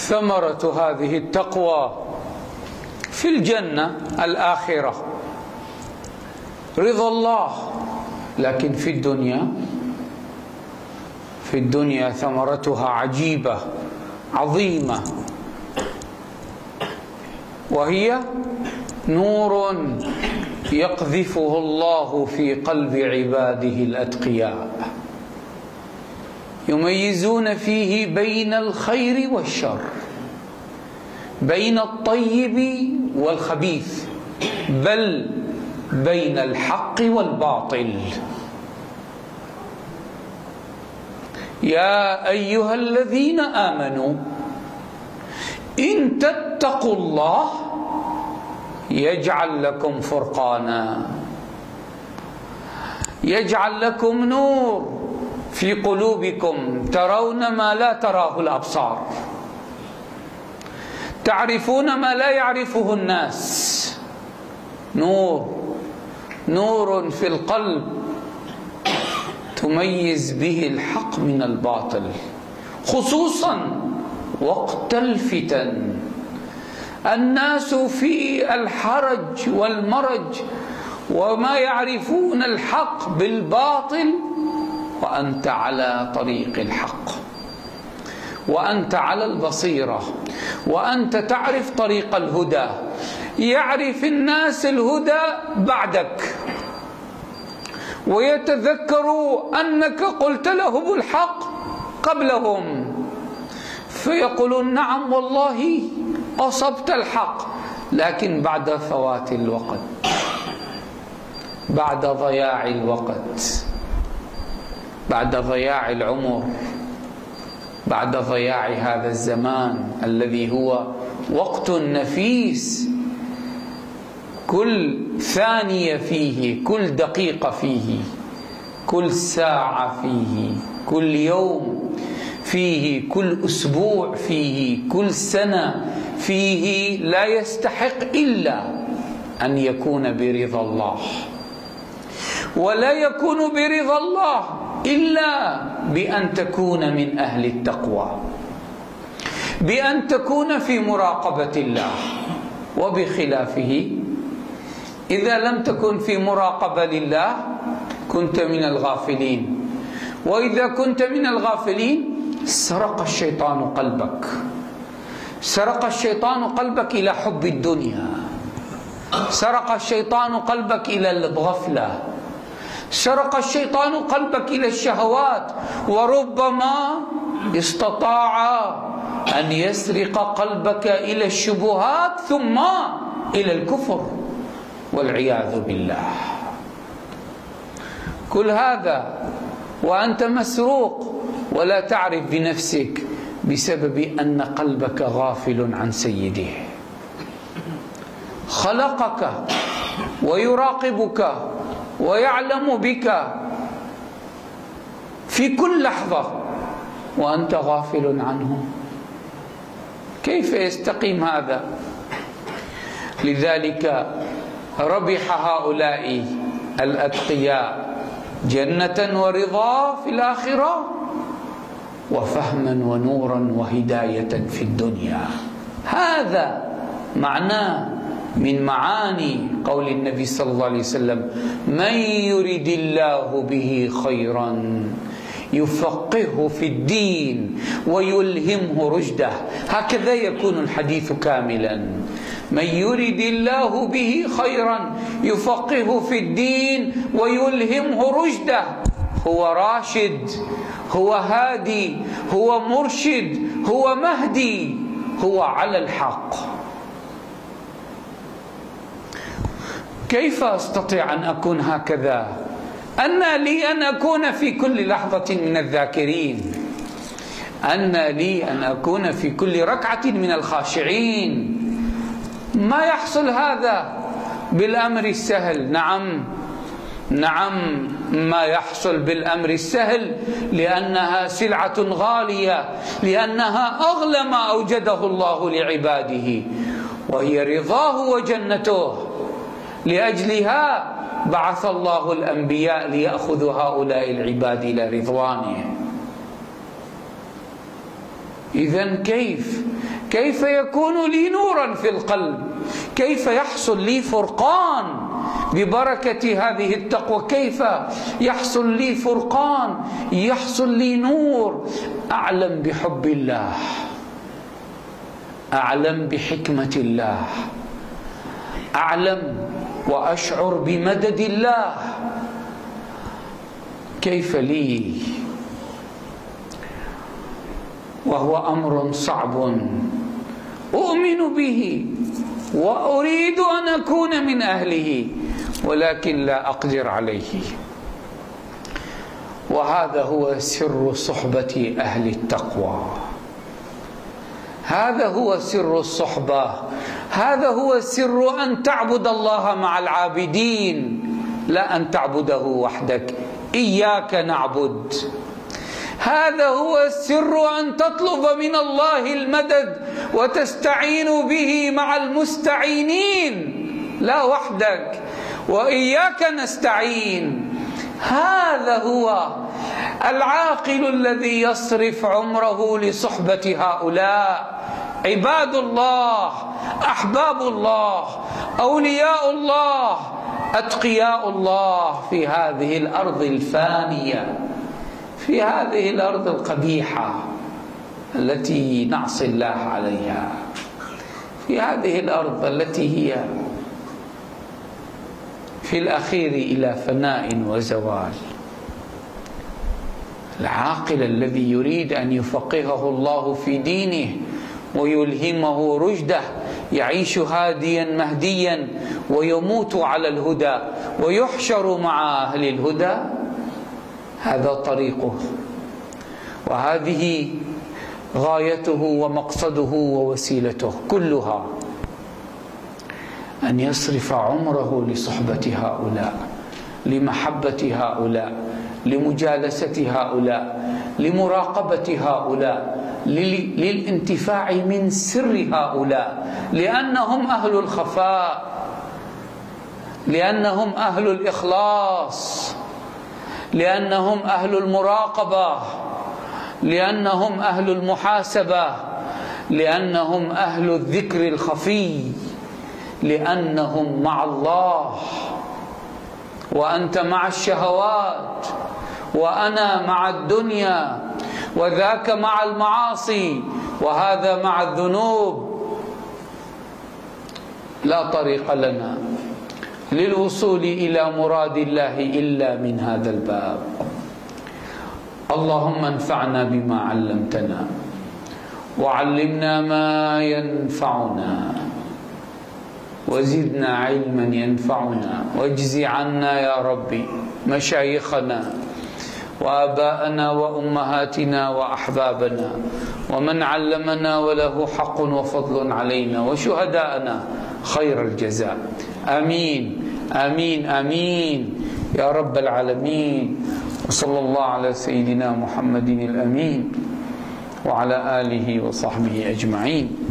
ثمرة هذه التقوى في الجنة الآخرة رضا الله، لكن في الدنيا ثمرتها عجيبة عظيمة، وهي نور يقذفه الله في قلب عباده الأتقياء، يميزون فيه بين الخير والشر، بين الطيب والخبيث، بل بين الحق والباطل. يا أيها الذين آمنوا إن تتقوا الله يجعل لكم فرقانا، يجعل لكم نور في قلوبكم ترون ما لا تراه الأبصار، تعرفون ما لا يعرفه الناس. نور في القلب تميز به الحق من الباطل، خصوصا وقت الفتن. الناس في الحرج والمرج وما يعرفون الحق بالباطل، وأنت على طريق الحق، وأنت على البصيرة، وأنت تعرف طريق الهدى. يعرف الناس الهدى بعدك، ويتذكروا أنك قلت لهم الحق قبلهم، فيقولون نعم والله أصبت الحق، لكن بعد فوات الوقت، بعد ضياع الوقت، بعد ضياع العمر، بعد ضياع هذا الزمان الذي هو وقت نفيس، كل ثانية فيه، كل دقيقة فيه، كل ساعة فيه، كل يوم فيه، كل أسبوع فيه، كل سنة فيه، لا يستحق إلا أن يكون برضا الله، ولا يكون برضا الله إلا بأن تكون من أهل التقوى، بأن تكون في مراقبة الله. وبخلافه إذا لم تكن في مراقبة لله كنت من الغافلين، وإذا كنت من الغافلين سرق الشيطان قلبك، سرق الشيطان قلبك إلى حب الدنيا، سرق الشيطان قلبك إلى الغفلة، سرق الشيطان قلبك إلى الشهوات، وربما استطاع أن يسرق قلبك إلى الشبهات ثم إلى الكفر والعياذ بالله. كل هذا وأنت مسروق ولا تعرف بنفسك، بسبب أن قلبك غافل عن سيده. خلقك ويراقبك ويعلم بك في كل لحظة وأنت غافل عنه، كيف يستقيم هذا؟ لذلك ربح هؤلاء الأتقياء جنة ورضا في الآخرة، وفهما ونورا وهداية في الدنيا. هذا معناه من معاني قول النبي صلى الله عليه وسلم: من يرد الله به خيرا يفقهه في الدين ويلهمه رشده. هكذا يكون الحديث كاملا: من يرد الله به خيرا يفقهه في الدين ويلهمه رشده. هو راشد، هو هادي، هو مرشد، هو مهدي، هو على الحق. كيف أستطيع أن أكون هكذا؟ أن لي أن أكون في كل لحظة من الذاكرين، أن لي أن أكون في كل ركعة من الخاشعين. ما يحصل هذا بالأمر السهل. نعم ما يحصل بالأمر السهل، لأنها سلعة غالية، لأنها أغلى ما أوجده الله لعباده، وهي رضاه وجنته. لأجلها بعث الله الأنبياء ليأخذوا هؤلاء العباد إلى رضوانه. إذن كيف يكون لي نورا في القلب؟ كيف يحصل لي فرقان ببركة هذه التقوى؟ كيف يحصل لي فرقان، يحصل لي نور؟ أعلم بحب الله، أعلم بحكمة الله، أعلم وأشعر بمدد الله. كيف لي وهو أمر صعب أؤمن به وأريد أن أكون من أهله، ولكن لا أقدر عليه. وهذا هو سر صحبة أهل التقوى، هذا هو سر الصحبة، هذا هو سر أن تعبد الله مع العابدين، لا أن تعبده وحدك. إياك نعبد، هذا هو السر أن تطلب من الله المدد وتستعين به مع المستعينين، لا وحدك. وإياك نستعين، هذا هو العاقل الذي يصرف عمره لصحبة هؤلاء عباد الله، أحباب الله، أولياء الله، أتقياء الله في هذه الأرض الفانية، في هذه الأرض القبيحة التي نعصي الله عليها، في هذه الأرض التي هي في الأخير إلى فناء وزوال. العاقل الذي يريد أن يفقهه الله في دينه ويلهمه رشده يعيش هاديا مهديا ويموت على الهدى ويحشر مع أهل الهدى، هذا طريقه وهذه غايته ومقصده ووسيلته كلها، أن يصرف عمره لصحبة هؤلاء، لمحبة هؤلاء، لمجالسة هؤلاء، لمراقبة هؤلاء، للانتفاع من سر هؤلاء، لأنهم أهل الخفاء، لأنهم أهل الإخلاص، لأنهم أهل المراقبة، لأنهم أهل المحاسبة، لأنهم أهل الذكر الخفي، لأنهم مع الله. وأنت مع الشهوات، وأنا مع الدنيا، وذاك مع المعاصي، وهذا مع الذنوب. لا طريق لنا للوصول إلى مراد الله إلا من هذا الباب. اللهم انفعنا بما علمتنا، وعلمنا ما ينفعنا، وزدنا علما ينفعنا، واجز عنا يا ربي مشايخنا وآباءنا وأمهاتنا وأحبابنا ومن علمنا وله حق وفضل علينا، وشهداءنا خير الجزاء. آمين آمين آمين يا رب العالمين. وصلى الله على سيدنا محمد الأمين وعلى آله وصحبه أجمعين.